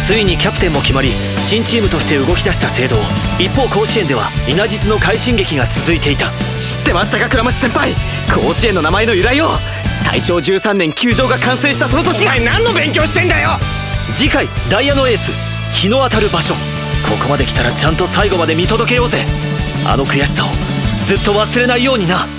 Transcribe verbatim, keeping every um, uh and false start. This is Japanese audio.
ついにキャプテンも決まり、新チームとして動き出した聖堂。一方甲子園では稲実の快進撃が続いていた。 知ってましたか倉持先輩、甲子園の名前の由来を。大正じゅうさんねん球場が完成したその年。お前何の勉強してんだよ。 次回ダイヤのエース日の当たる場所。ここまで来たらちゃんと最後まで見届けようぜ。あの悔しさをずっと忘れないようにな。